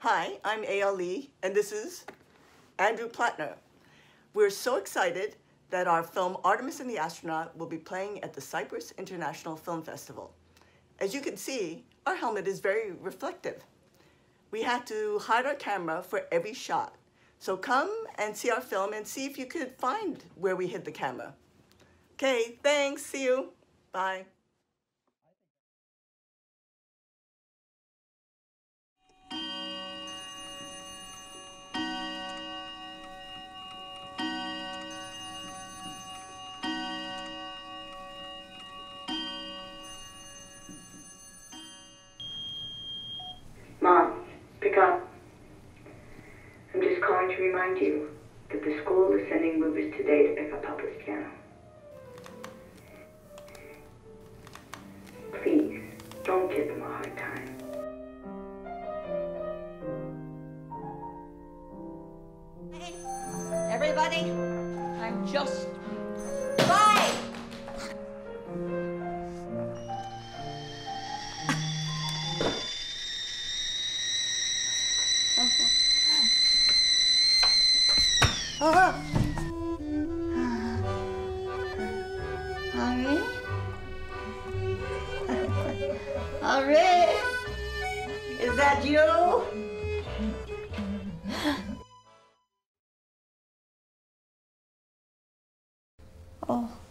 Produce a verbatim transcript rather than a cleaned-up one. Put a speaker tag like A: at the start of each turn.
A: Hi, I'm A L Lee, and this is Andrew Plattner. We're so excited that our film Artemis and the Astronaut will be playing at the Cyprus International Film Festival. As you can see, our helmet is very reflective. We had to hide our camera for every shot. So come and see our film and see if you could find where we hid the camera. Okay, thanks, see you, bye.
B: Mom, pick up. I'm just calling to remind you that the school is sending movers today to pick up Papa's piano. Please, don't give them a hard time.
C: Hey, everybody, I'm just... Bye! Oh. Henri? Henri? Is that you? Oh.